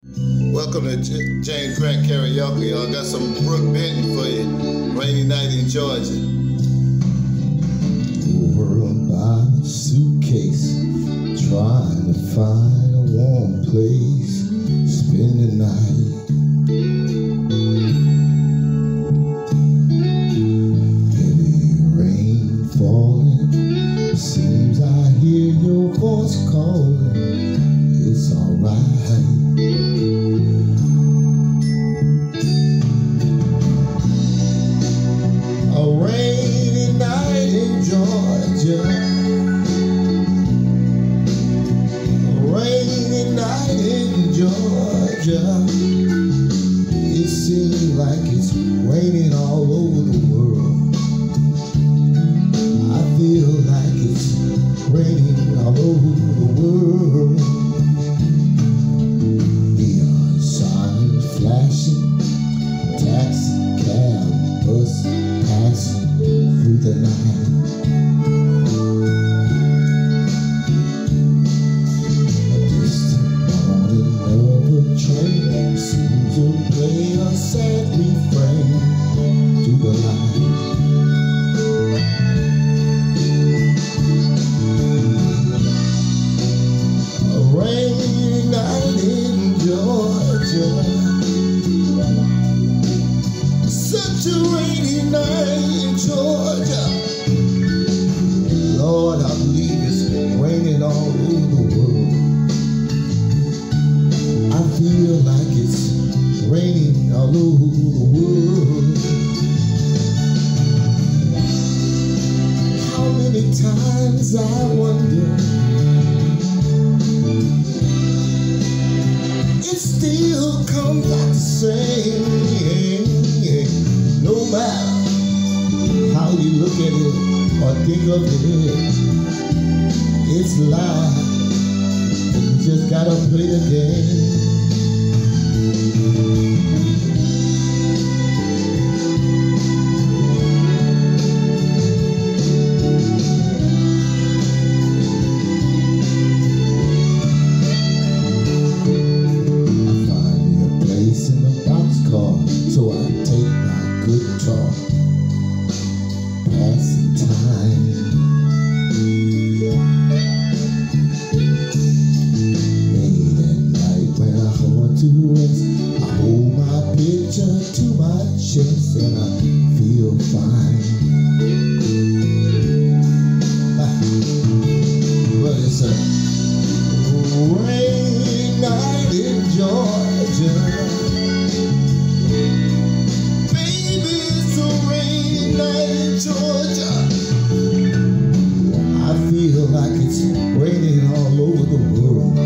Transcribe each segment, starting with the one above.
Welcome to James Grant Karaoke. Y'all got some Brooke Benton for you. Rainy Night in Georgia. Over by the suitcase, trying to find a warm place, spend the night. Heavy rain falling, seems I hear your voice calling. It's alright. A rainy night in Georgia. A rainy night in Georgia. It seems like it's raining all over the world. I feel like it's raining all over the world. Neon signs flashing, taxi, cab, bus passing through the night. A distant moaning of a train seems to play a sad refrain to the light. A rainy night in Georgia. Such a rainy night in Georgia. Lord, I believe it's raining all over the world. I feel like it's raining all over the world. How many times I wonder, it still comes out the same. No matter how you look at it or think of it, it's life. You just gotta play the game. I find me a place in a boxcar, so I take my guitar, passing time. Late at night when I want to rest, I hold my picture to my chest and I feel fine. But it's a rainy night in Georgia. Georgia, I feel like it's raining all over the world.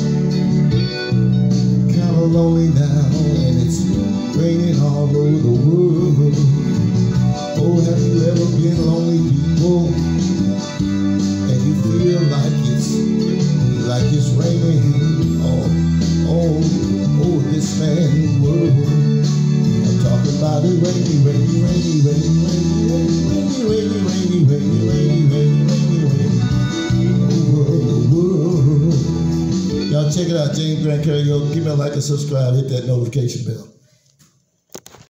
Kinda lonely now, and it's raining all over the world. Oh, have you ever been lonely, people? And you feel like it's raining all over this man's world. I'm talking about it rainy, rainy, rainy, rainy, rainy, rainy, rainy, rainy, rainy, rainy, rainy, rainy, over the world. Y'all check it out, James Grant Karaoke. Give me a like and subscribe. Hit that notification bell.